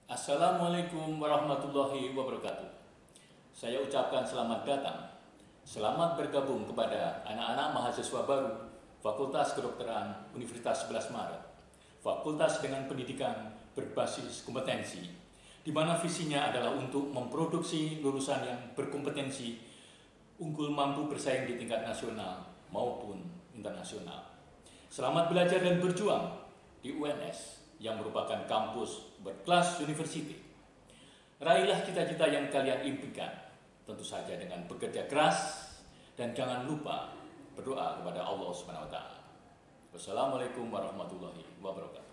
Assalamualaikum warahmatullahi wabarakatuh. Saya ucapkan selamat datang, selamat bergabung kepada anak-anak mahasiswa baru Fakultas Kedokteran Universitas 11 Maret. Fakultas dengan pendidikan berbasis kompetensi, di mana visinya adalah untuk memproduksi lulusan yang berkompetensi, unggul, mampu bersaing di tingkat nasional maupun internasional. Selamat belajar dan berjuang di UNS yang merupakan kampus berkelas university. Raihlah cita-cita yang kalian impikan, tentu saja dengan bekerja keras dan jangan lupa berdoa kepada Allah Subhanahu wa taala. Wassalamualaikum warahmatullahi wabarakatuh.